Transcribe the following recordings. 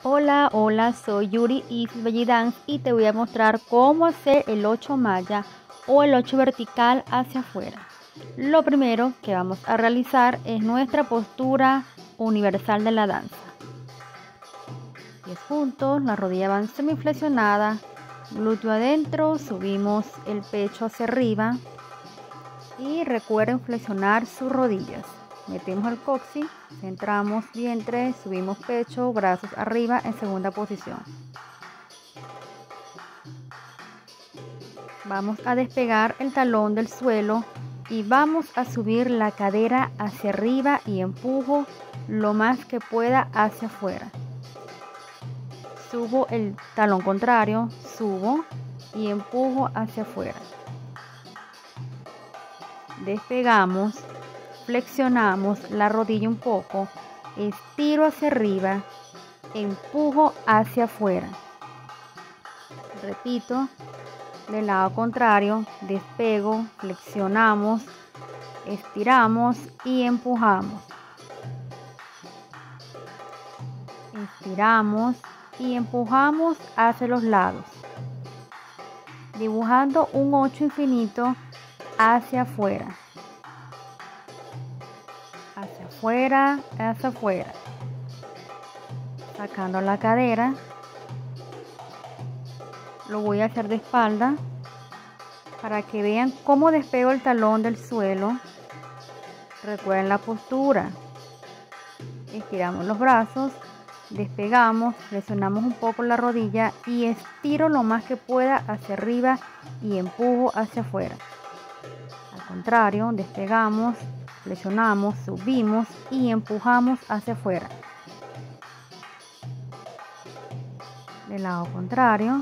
Hola, hola, soy Yuri Isis Belly Dance y te voy a mostrar cómo hacer el 8 malla o el 8 vertical hacia afuera. Lo primero que vamos a realizar es nuestra postura universal de la danza. Pies juntos, las rodillas van semiflexionadas, glúteo adentro, subimos el pecho hacia arriba y recuerden flexionar sus rodillas. Metemos el coxis, centramos vientre, subimos pecho, brazos arriba en segunda posición. Vamos a despegar el talón del suelo y vamos a subir la cadera hacia arriba y empujo lo más que pueda hacia afuera. Subo el talón contrario, subo y empujo hacia afuera. Despegamos. Flexionamos la rodilla un poco, estiro hacia arriba, empujo hacia afuera. Repito, del lado contrario, despego, flexionamos, estiramos y empujamos. Estiramos y empujamos hacia los lados, dibujando un 8 infinito hacia afuera. Hacia afuera, sacando la cadera. Lo voy a hacer de espalda para que vean cómo despego el talón del suelo. Recuerden la postura. Estiramos los brazos, despegamos, flexionamos un poco la rodilla y estiro lo más que pueda hacia arriba y empujo hacia afuera. Al contrario, despegamos, flexionamos, subimos y empujamos hacia afuera. Del lado contrario.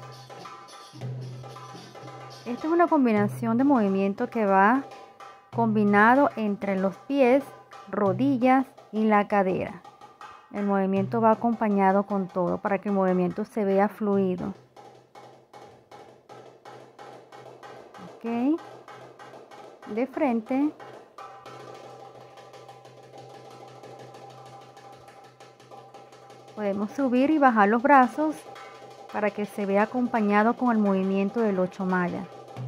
Esta es una combinación de movimiento que va combinado entre los pies, rodillas y la cadera. El movimiento va acompañado con todo para que el movimiento se vea fluido. Ok. De frente. Podemos subir y bajar los brazos para que se vea acompañado con el movimiento del 8 malla.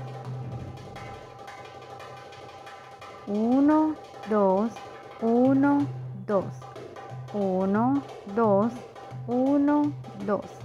1, 2, 1, 2. 1, 2, 1, 2.